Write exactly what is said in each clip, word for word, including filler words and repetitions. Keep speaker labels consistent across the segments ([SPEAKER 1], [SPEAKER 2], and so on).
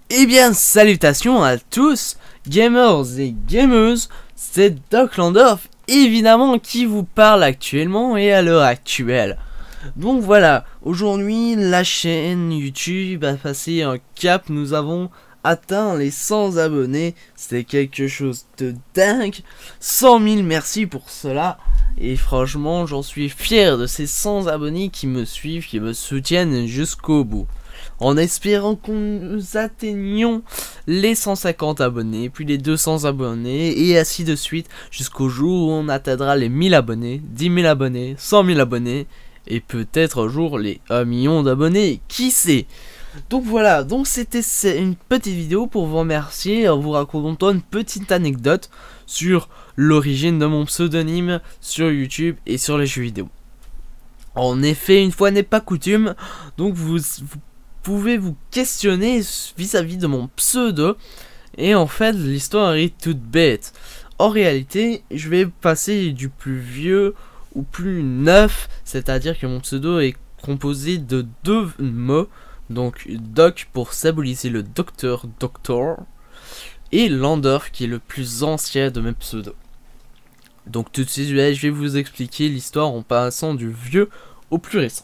[SPEAKER 1] Eh bien, salutations à tous, gamers et gameuses, c'est Doc Landorf, évidemment, qui vous parle actuellement et à l'heure actuelle. Donc voilà, aujourd'hui, la chaîne YouTube a passé un cap, nous avons atteint les cent abonnés, c'était quelque chose de dingue, cent mille merci pour cela, et franchement, j'en suis fier de ces cent abonnés qui me suivent, qui me soutiennent jusqu'au bout. En espérant qu'on nous atteignions les cent cinquante abonnés, puis les deux cents abonnés, et ainsi de suite, jusqu'au jour où on atteindra les mille abonnés, dix mille abonnés, cent mille abonnés, et peut-être un jour les un million d'abonnés, qui sait. Donc voilà, donc c'était une petite vidéo pour vous remercier, en vous racontant une petite anecdote sur l'origine de mon pseudonyme sur YouTube et sur les jeux vidéo. En effet, une fois n'est pas coutume, donc vous, vous pouvez vous questionner vis-à-vis de mon pseudo, et en fait l'histoire est toute bête. En réalité, je vais passer du plus vieux au plus neuf, c'est-à-dire que mon pseudo est composé de deux mots, donc Doc pour symboliser le docteur Doctor, et Landorf qui est le plus ancien de mes pseudos. Donc tout de suite, je vais vous expliquer l'histoire en passant du vieux au plus récent.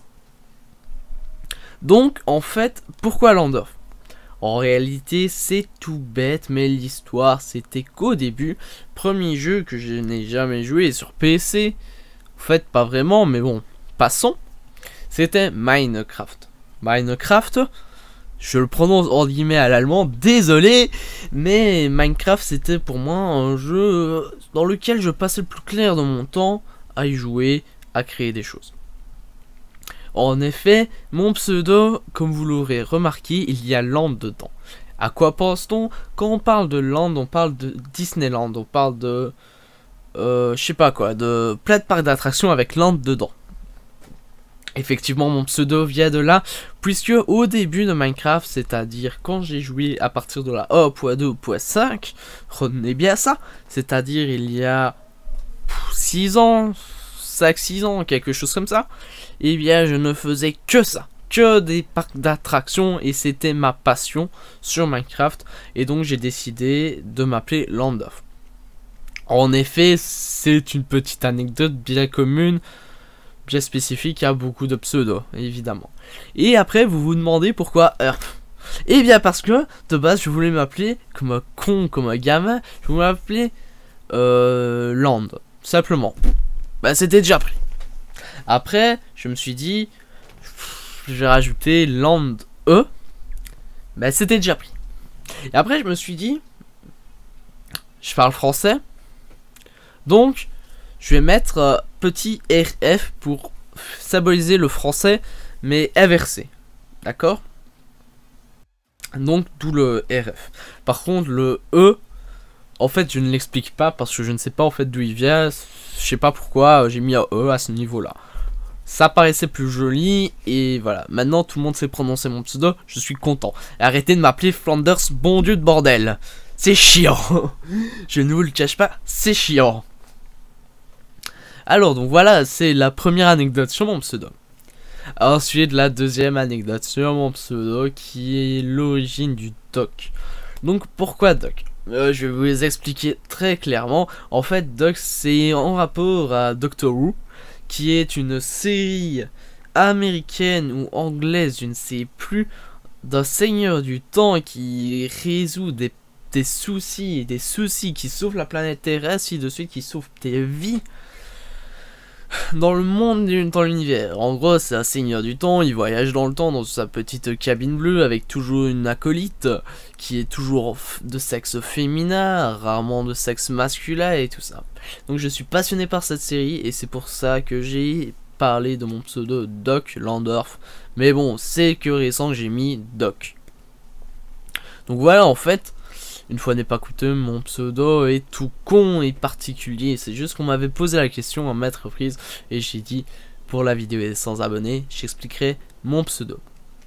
[SPEAKER 1] Donc en fait, pourquoi Landorf? En réalité, c'est tout bête, mais l'histoire c'était qu'au début, premier jeu que je n'ai jamais joué sur P C, en fait pas vraiment, mais bon, passons, c'était Minecraft. Minecraft, je le prononce en guillemets à l'allemand, désolé, mais Minecraft c'était pour moi un jeu dans lequel je passais le plus clair de mon temps à y jouer, à créer des choses. En effet, mon pseudo, comme vous l'aurez remarqué, il y a Land dedans. À quoi pense-t-on? Quand on parle de Land, on parle de Disneyland, on parle de... Euh, je sais pas quoi, de plein de parcs d'attractions avec Land dedans. Effectivement, mon pseudo vient de là, puisque au début de Minecraft, c'est-à-dire quand j'ai joué à partir de la un point deux point cinq, retenez bien ça, c'est-à-dire il y a six ans, cinq six ans, quelque chose comme ça, eh bien je ne faisais que ça, que des parcs d'attractions, et c'était ma passion sur Minecraft, et donc j'ai décidé de m'appeler Landorf. En effet, c'est une petite anecdote bien commune, bien spécifique à beaucoup de pseudos, évidemment. Et après, vous vous demandez pourquoi Earth. Eh bien parce que, de base, je voulais m'appeler, comme un con, comme un gamin, je voulais m'appeler euh, Land, simplement. Bah c'était déjà pris. Après, je me suis dit, je vais rajouter Land E, bah c'était déjà pris. Et après, je me suis dit, je parle français, donc je vais mettre euh, petit R F pour symboliser le français, mais inversé. D'accord? Donc, d'où le R F. Par contre, le E, en fait, je ne l'explique pas parce que je ne sais pas en fait d'où il vient. Je sais pas pourquoi j'ai mis un E à ce niveau-là. Ça paraissait plus joli, et voilà. Maintenant, tout le monde sait prononcer mon pseudo, je suis content. Et arrêtez de m'appeler Flanders, bon dieu de bordel. C'est chiant. Je ne vous le cache pas, c'est chiant. Alors donc voilà, c'est la première anecdote sur mon pseudo. Ensuite la deuxième anecdote sur mon pseudo, qui est l'origine du Doc. Donc pourquoi Doc? euh, Je vais vous expliquer très clairement. En fait Doc c'est en rapport à Doctor Who, qui est une série américaine ou anglaise, je ne sais plus, d'un seigneur du temps qui résout des, des soucis et des soucis, qui sauvent la planète Terre, ainsi de suite, qui sauve des vies dans le monde, dans l'univers. En gros, c'est un seigneur du temps, il voyage dans le temps dans sa petite cabine bleue avec toujours une acolyte qui est toujours de sexe féminin, rarement de sexe masculin et tout ça. Donc je suis passionné par cette série et c'est pour ça que j'ai parlé de mon pseudo Doc Landorf. Mais bon, c'est que récent que j'ai mis Doc. Donc voilà, en fait, une fois n'est pas coutume, mon pseudo est tout con et particulier. C'est juste qu'on m'avait posé la question en maintes reprises et j'ai dit, pour la vidéo des cent abonnés, j'expliquerai mon pseudo.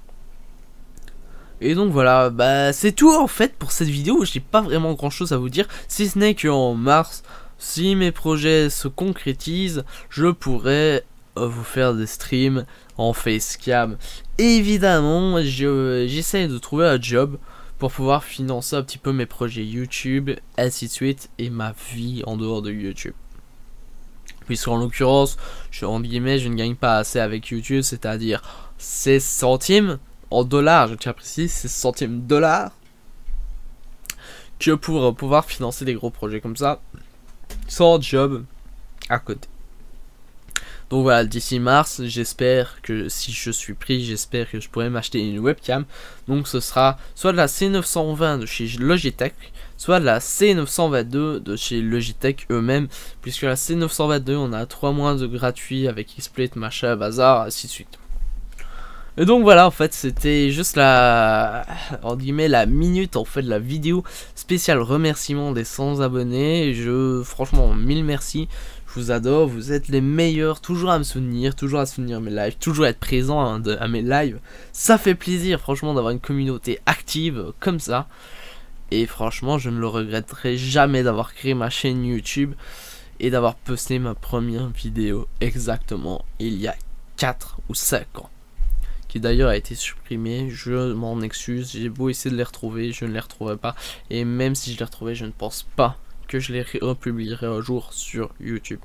[SPEAKER 1] Et donc voilà, bah c'est tout en fait pour cette vidéo. J'ai pas vraiment grand chose à vous dire, si ce n'est qu'en mars, si mes projets se concrétisent, je pourrais euh, vous faire des streams en facecam. Évidemment, j'essaie de trouver un job pour pouvoir financer un petit peu mes projets YouTube, ainsi de suite, et ma vie en dehors de YouTube. Puisqu'en l'occurrence, je, en guillemets, je ne gagne pas assez avec YouTube, c'est-à-dire seize centimes en dollars, je tiens à préciser, seize centimes dollars, que pour pouvoir financer des gros projets comme ça, sans job à côté. Donc voilà, d'ici mars, j'espère que si je suis pris, j'espère que je pourrai m'acheter une webcam. Donc ce sera soit de la C neuf cent vingt de chez Logitech, soit de la C neuf cent vingt-deux de chez Logitech eux-mêmes. Puisque la C neuf cent vingt-deux, on a trois mois de gratuit avec XSplit, machin, bazar, ainsi de suite. Et donc voilà, en fait, c'était juste la, en guillemets, la minute, en fait, de la vidéo spéciale remerciement des cent abonnés. Et je, franchement, mille merci. Je vous adore, vous êtes les meilleurs, toujours à me soutenir, toujours à soutenir mes lives, toujours à être présent à, à mes lives. Ça fait plaisir, franchement, d'avoir une communauté active comme ça. Et franchement, je ne le regretterai jamais d'avoir créé ma chaîne YouTube et d'avoir posté ma première vidéo exactement il y a quatre ou cinq ans. Qui d'ailleurs a été supprimée, je m'en excuse, j'ai beau essayer de les retrouver, je ne les retrouverai pas. Et même si je les retrouvais, je ne pense pas que je les republierai un jour sur YouTube.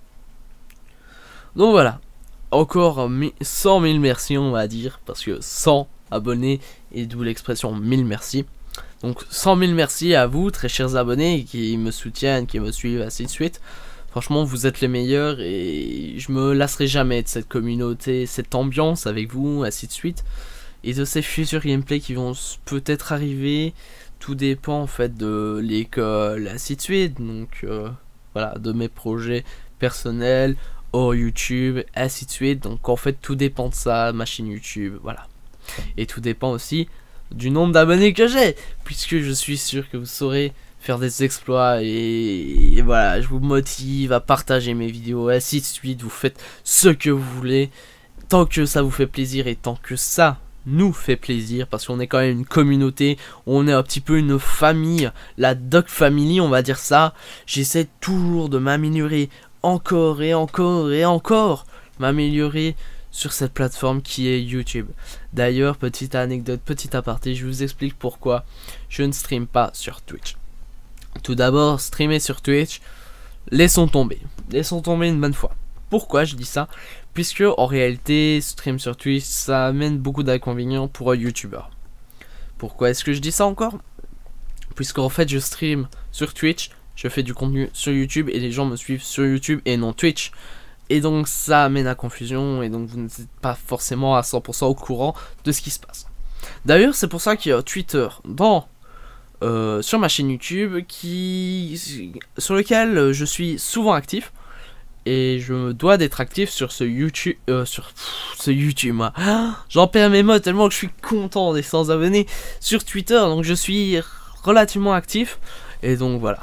[SPEAKER 1] Donc voilà, encore cent mille merci on va dire, parce que cent abonnés, et d'où l'expression mille merci. Donc cent mille merci à vous, très chers abonnés, qui me soutiennent, qui me suivent, ainsi de suite. Franchement, vous êtes les meilleurs, et je me lasserai jamais de cette communauté, cette ambiance avec vous, ainsi de suite. Et de ces futurs gameplays qui vont peut-être arriver. Tout dépend en fait de l'école, ainsi de suite. Donc euh, voilà, de mes projets personnels, hors YouTube, ainsi de suite. Donc en fait tout dépend de ça, ma chaîne YouTube, voilà. Et tout dépend aussi du nombre d'abonnés que j'ai, puisque je suis sûr que vous saurez faire des exploits. Et, et voilà, je vous motive à partager mes vidéos, ainsi de suite. Vous faites ce que vous voulez, tant que ça vous fait plaisir et tant que ça nous fait plaisir, parce qu'on est quand même une communauté, on est un petit peu une famille, la Dog Family on va dire ça. J'essaie toujours de m'améliorer encore et encore et encore, m'améliorer sur cette plateforme qui est YouTube. D'ailleurs, petite anecdote, petit aparté, je vous explique pourquoi je ne stream pas sur Twitch. Tout d'abord, streamer sur Twitch, laissons tomber, laissons tomber une bonne fois. Pourquoi je dis ça? Puisque en réalité, stream sur Twitch, ça amène beaucoup d'inconvénients pour un youtubeur. Pourquoi est-ce que je dis ça encore? Puisqu'en fait, je stream sur Twitch, je fais du contenu sur YouTube et les gens me suivent sur YouTube et non Twitch. Et donc ça amène à confusion et donc vous n'êtes pas forcément à cent pour cent au courant de ce qui se passe. D'ailleurs, c'est pour ça qu'il y a Twitter dans... Euh, sur ma chaîne YouTube qui, sur lequel je suis souvent actif. Et je me dois d'être actif sur ce YouTube, euh, sur pff, ce YouTube, moi. J'en perds mes mots tellement que je suis content des cent abonnés sur Twitter. Donc je suis relativement actif. Et donc voilà.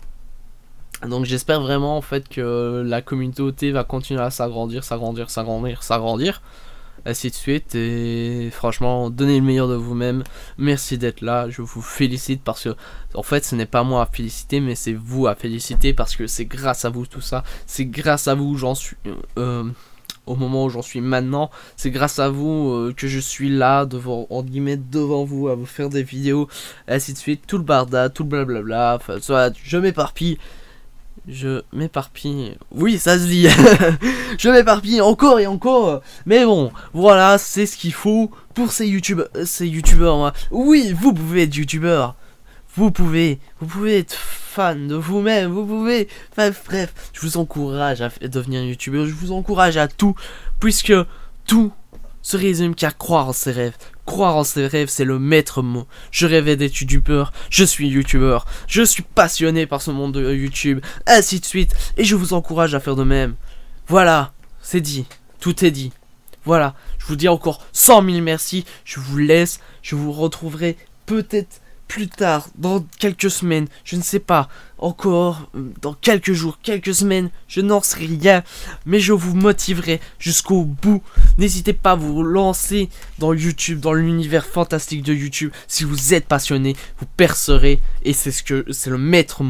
[SPEAKER 1] Donc j'espère vraiment en fait que la communauté va continuer à s'agrandir, s'agrandir, s'agrandir, s'agrandir. Ainsi de suite. Et franchement, donnez le meilleur de vous-même. Merci d'être là. Je vous félicite parce que en fait ce n'est pas moi à féliciter, mais c'est vous à féliciter, parce que c'est grâce à vous tout ça. C'est grâce à vous j'en suis euh, au moment où j'en suis maintenant. C'est grâce à vous euh, que je suis là devant, en guillemets, devant vous à vous faire des vidéos, ainsi de suite. Tout le barda, tout le blablabla. Enfin, soit je m'éparpille. Je m'éparpille. Oui, ça se dit. Je m'éparpille encore et encore. Mais bon, voilà, c'est ce qu'il faut pour ces youtubeurs. Ces youtubeurs, moi. Oui, vous pouvez être youtubeur. Vous pouvez. Vous pouvez être fan de vous-même. Vous pouvez. Enfin, bref, je vous encourage à devenir youtubeur. Je vous encourage à tout. Puisque tout se résume qu'à croire en ses rêves. Croire en ses rêves, c'est le maître mot. Je rêvais d'être youtubeur, je suis youtubeur, je suis passionné par ce monde de YouTube, ainsi de suite, et je vous encourage à faire de même. Voilà, c'est dit, tout est dit. Voilà, je vous dis encore cent mille merci, je vous laisse, je vous retrouverai peut-être plus tard, dans quelques semaines, je ne sais pas, encore, dans quelques jours, quelques semaines, je n'en sais rien, mais je vous motiverai jusqu'au bout. N'hésitez pas à vous lancer dans YouTube, dans l'univers fantastique de YouTube. Si vous êtes passionné, vous percerez, et c'est ce que c'est le maître mot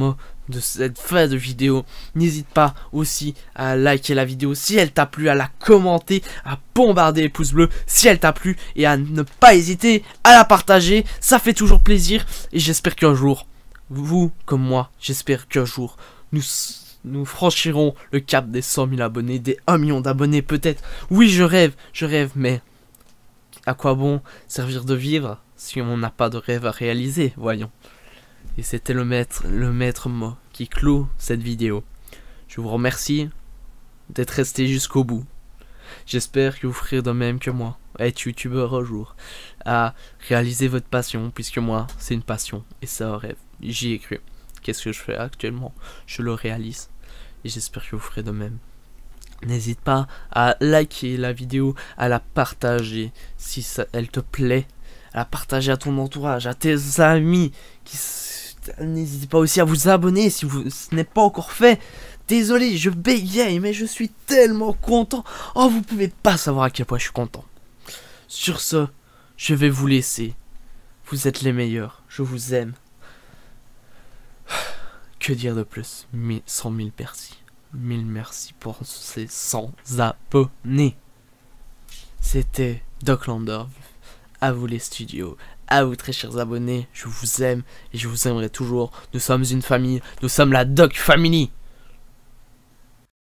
[SPEAKER 1] de cette fin de vidéo. N'hésite pas aussi à liker la vidéo si elle t'a plu, à la commenter, à bombarder les pouces bleus si elle t'a plu et à ne pas hésiter à la partager. Ça fait toujours plaisir et j'espère qu'un jour, vous comme moi, j'espère qu'un jour nous, nous franchirons le cap des cent mille abonnés, des un million d'abonnés peut-être. Oui, je rêve, je rêve, mais à quoi bon servir de vivre si on n'a pas de rêve à réaliser, voyons. Et c'était le maître, le maître mot qui clôt cette vidéo. Je vous remercie d'être resté jusqu'au bout. J'espère que vous ferez de même que moi, être youtubeur un jour, à réaliser votre passion, puisque moi, c'est une passion, et c'est un rêve. J'y ai cru. Qu'est-ce que je fais actuellement? Je le réalise, et j'espère que vous ferez de même. N'hésite pas à liker la vidéo, à la partager si ça, elle te plaît, à la partager à ton entourage, à tes amis. Qui N'hésitez pas aussi à vous abonner si vous, ce n'est pas encore fait. Désolé, je bégaye, mais je suis tellement content. Oh, vous pouvez pas savoir à quel point je suis content. Sur ce, je vais vous laisser. Vous êtes les meilleurs, je vous aime. Que dire de plus? cent mille merci. Mille merci pour ces cent abonnés. C'était Doclander. À vous les studios. À vous très chers abonnés. Je vous aime et je vous aimerai toujours. Nous sommes une famille. Nous sommes la Doc Family.